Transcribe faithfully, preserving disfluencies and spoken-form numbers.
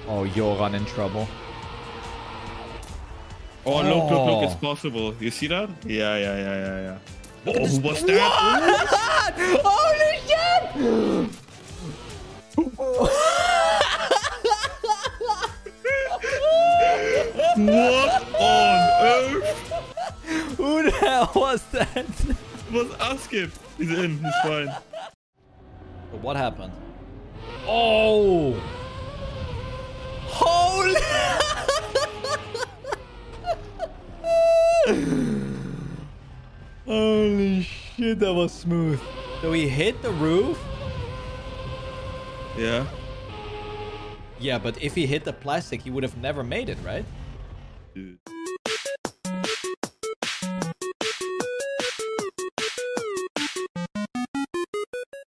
Oh, Joran in trouble. Oh, look, look, look, it's Oh. possible. You see that? Yeah, yeah, yeah, yeah, yeah. Oh, what's that? Holy shit! What on earth? Who the hell was that? It was Askip. He's in. He's fine. But what happened? Oh! Holy! Holy shit, that was smooth. So he hit the roof? Yeah. Yeah, but if he hit the plastic, he would have never made it, right? Dude.